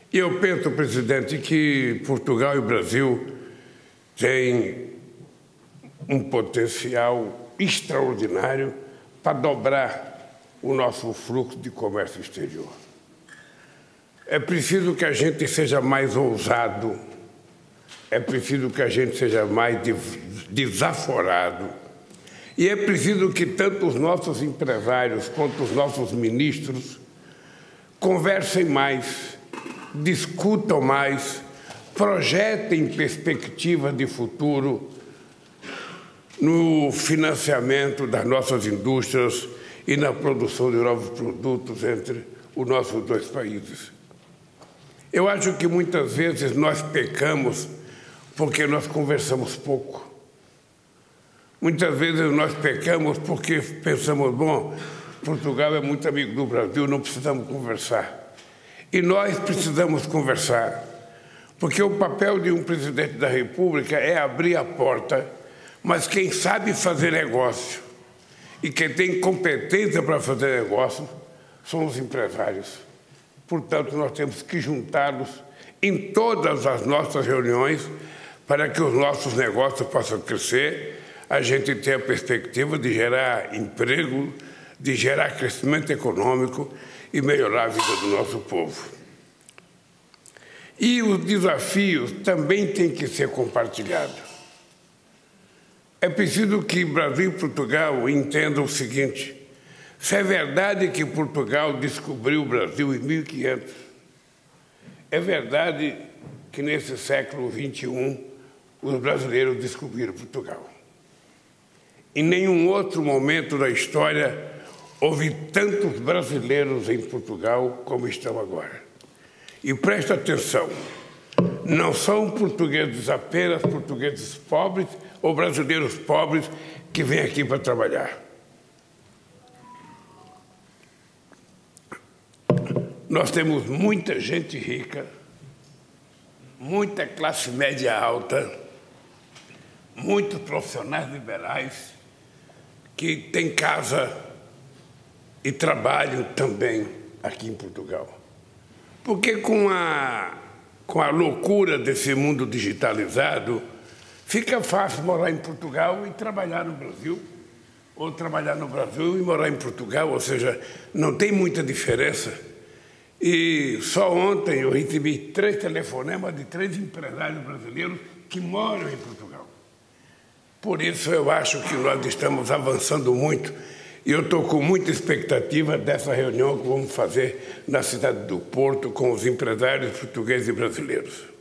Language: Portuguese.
E eu penso, presidente, que Portugal e o Brasil têm um potencial extraordinário para dobrar o nosso fluxo de comércio exterior. É preciso que a gente seja mais ousado, é preciso que a gente seja mais desaforado, e é preciso que tanto os nossos empresários quanto os nossos ministros conversem mais, discutam mais, projetem perspectivas de futuro no financiamento das nossas indústrias e na produção de novos produtos entre os nossos dois países. Eu acho que muitas vezes nós pecamos porque nós conversamos pouco. Muitas vezes nós pecamos porque pensamos, bom, Portugal é muito amigo do Brasil, não precisamos conversar. E nós precisamos conversar, porque o papel de um presidente da República é abrir a porta, mas quem sabe fazer negócio e quem tem competência para fazer negócio são os empresários. Portanto, nós temos que juntá-los em todas as nossas reuniões para que os nossos negócios possam crescer, a gente tenha a perspectiva de gerar emprego, de gerar crescimento econômico e melhorar a vida do nosso povo. E os desafios também têm que ser compartilhados. É preciso que Brasil e Portugal entendam o seguinte: se é verdade que Portugal descobriu o Brasil em 1500, é verdade que nesse século XXI os brasileiros descobriram Portugal. Em nenhum outro momento da história houve tantos brasileiros em Portugal como estão agora. E presta atenção, não são portugueses apenas portugueses pobres ou brasileiros pobres que vêm aqui para trabalhar. Nós temos muita gente rica, muita classe média alta, muitos profissionais liberais que têm casa e trabalham também aqui em Portugal. Porque com a loucura desse mundo digitalizado, fica fácil morar em Portugal e trabalhar no Brasil, ou trabalhar no Brasil e morar em Portugal, ou seja, não tem muita diferença. E só ontem eu recebi 3 telefonemas de 3 empresários brasileiros que moram em Portugal. Por isso eu acho que nós estamos avançando muito e eu estou com muita expectativa dessa reunião que vamos fazer na cidade do Porto com os empresários portugueses e brasileiros.